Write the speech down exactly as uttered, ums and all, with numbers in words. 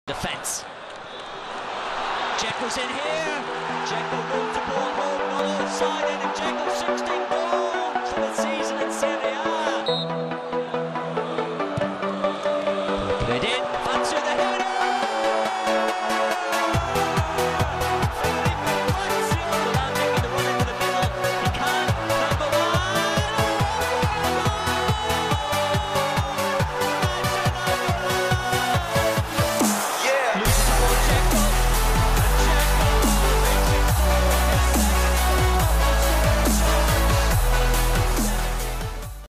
Defence. Dzeko's in here. Dzeko wants the ball home, not offside, and Dzeko sixteen goals.